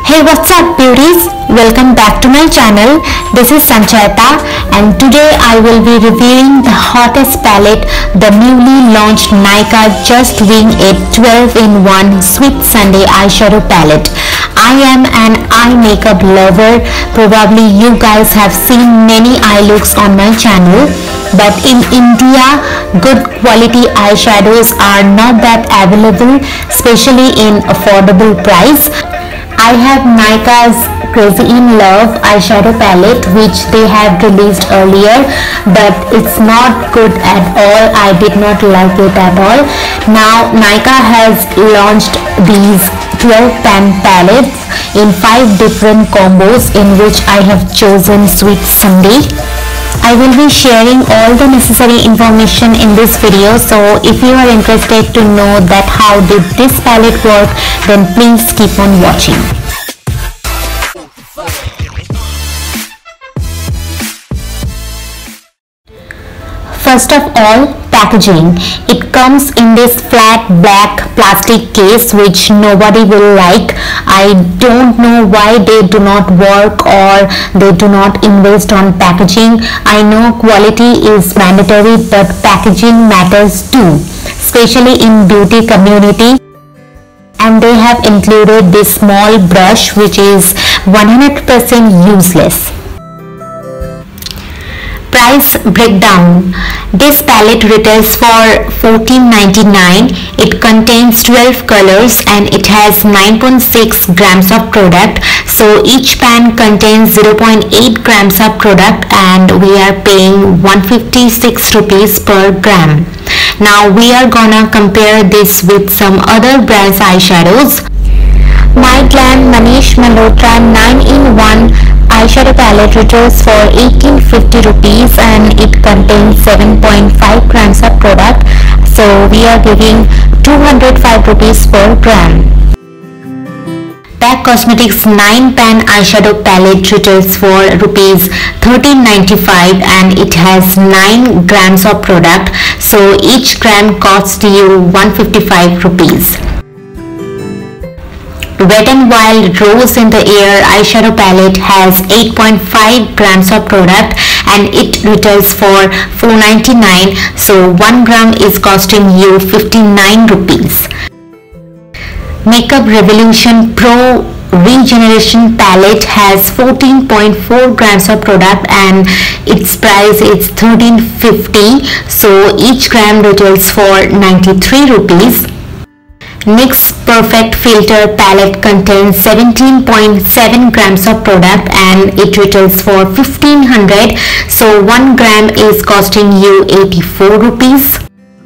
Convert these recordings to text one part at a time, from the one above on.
Hey, what's up beauties? Welcome back to my channel. This is Sanchaita and today I will be reviewing the hottest palette, the newly launched Nykaa Just Wing It 12-in-1 Sweet Sunday Eyeshadow Palette. I am an eye makeup lover. Probably you guys have seen many eye looks on my channel. But in India, good quality eyeshadows are not that available, especially in affordable price. I have Nykaa's Crazy in Love eyeshadow palette which they have released earlier, but it's not good at all. I did not like it at all. Now Nykaa has launched these 12 pan palettes in 5 different combos, in which I have chosen Sweet Sunday. I will be sharing all the necessary information in this video, so if you are interested to know that how did this palette work, then please keep on watching. First of all, packaging. It comes in this flat black plastic case which nobody will like. I don't know why they do not work or they do not invest on packaging. I know quality is mandatory, but packaging matters too, especially in beauty community. And they have included this small brush which is 100% useless. Price breakdown. This palette retails for $14.99. It contains 12 colors and it has 9.6 grams of product. So each pan contains 0.8 grams of product and we are paying 156 rupees per gram. Now we are gonna compare this with some other brands eyeshadows. My Glam Manish Malhotra 9-in-1 eyeshadow palette retails for 1850 rupees and it contains 7.5 grams of product, so we are giving 205 rupees per gram. MAC Cosmetics 9 pan eyeshadow palette retails for rupees 13.95 and it has 9 grams of product, so each gram costs you 155 rupees. Wet n Wild Rose in the Air eyeshadow palette has 8.5 grams of product and it retails for $4.99, so 1 gram is costing you 59 rupees. Makeup Revolution Pro Regeneration palette has 14.4 grams of product and its price is $13.50, so each gram retails for 93 rupees. NYX Perfect Filter palette contains 17.7 grams of product and it retails for 1500, so 1 gram is costing you 84 rupees.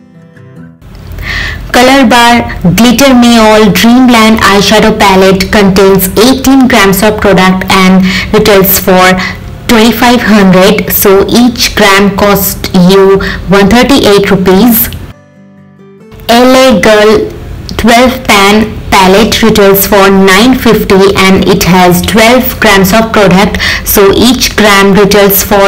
Color Bar Glitter Me All Dreamland eyeshadow palette contains 18 grams of product and retails for 2500, so each gram costs you 138 rupees. LA Girl 12 pan palette retails for $9.50 and it has 12 grams of product, so each gram retails for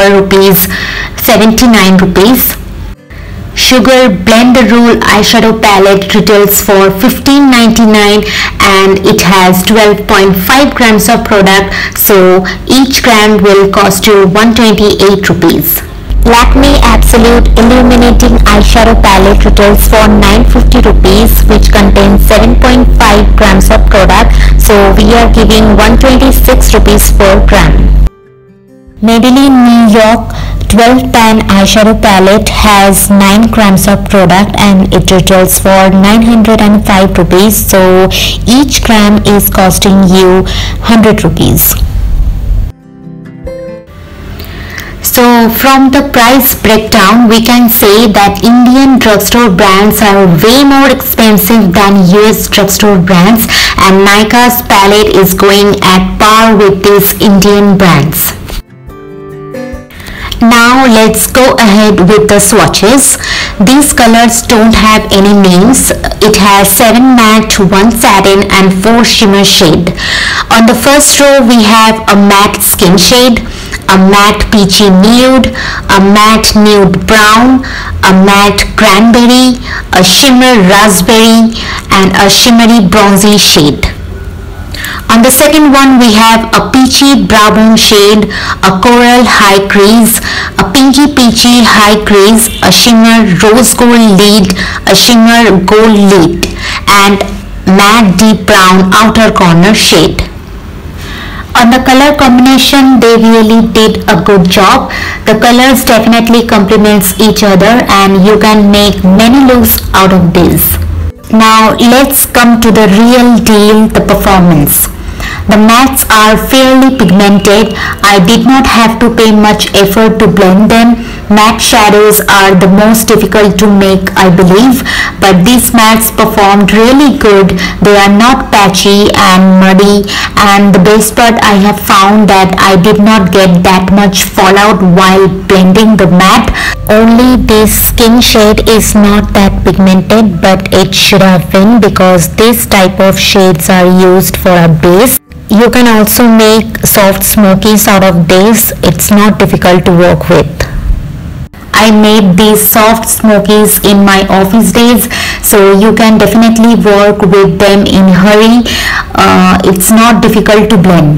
79 rupees. Sugar Blend the Rule eyeshadow palette retails for $15.99 and it has 12.5 grams of product, so each gram will cost you 128 rupees. Lakme Absolute Illuminating eyeshadow palette retails for $9.50 rupees, which contains 7.5 grams of product, so we are giving 126 rupees per gram. Maybelline New York 12 pan eyeshadow palette has 9 grams of product and it retails for 905 rupees, so each gram is costing you 100 rupees. So from the price breakdown, we can say that Indian drugstore brands are way more expensive than US drugstore brands, and Nykaa's palette is going at par with these Indian brands. Now let's go ahead with the swatches. These colors don't have any names. It has 7 matte, 1 satin and 4 shimmer shade. On the first row we have a matte skin shade, a matte peachy nude, a matte nude brown, a matte cranberry, a shimmer raspberry and a shimmery bronzy shade. On the second one we have a peachy brown shade, a coral high crease, a pinky peachy high crease, a shimmer rose gold lid, a shimmer gold lid, and matte deep brown outer corner shade. On the color combination, they really did a good job. The colors definitely complements each other and you can make many looks out of this. Now let's come to the real deal, the performance. The mattes are fairly pigmented. I did not have to pay much effort to blend them. Matte shadows are the most difficult to make, I believe, but these mattes performed really good. They are not patchy and muddy, and the best part, I have found that I did not get that much fallout while blending the matte. Only this skin shade is not that pigmented, but it should have been because this type of shades are used for a base. You can also make soft smokies out of this. It's not difficult to work with. I made these soft smokies in my office days, so you can definitely work with them in a hurry. It's not difficult to blend.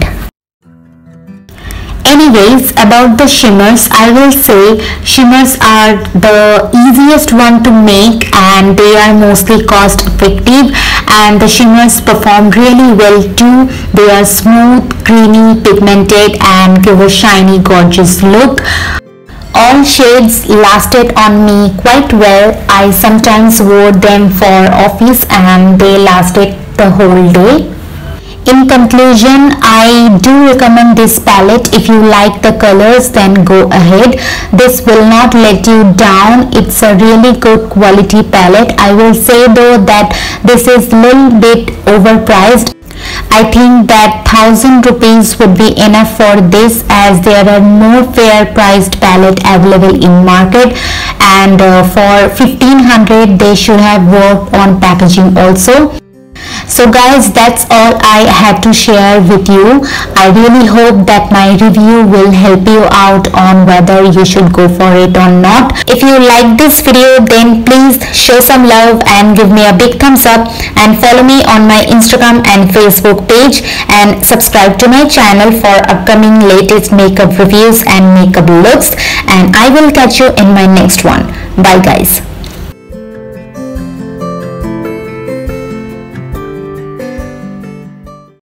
Anyways, about the shimmers, I will say shimmers are the easiest one to make and they are mostly cost effective, and the shimmers perform really well too. They are smooth, creamy, pigmented and give a shiny, gorgeous look. All shades lasted on me quite well. I sometimes wore them for office and they lasted the whole day. In conclusion, I do recommend this palette. If you like the colors, then go ahead. This will not let you down. It's a really good quality palette. I will say though that this is a little bit overpriced. I think that 1000 rupees would be enough for this, as there are more fair priced palette available in market, and for 1500 they should have worked on packaging also. So guys, that's all I had to share with you. I really hope that my review will help you out on whether you should go for it or not. If you like this video, then please show some love and give me a big thumbs up, and follow me on my Instagram and Facebook page, and subscribe to my channel for upcoming latest makeup reviews and makeup looks, and I will catch you in my next one. Bye guys.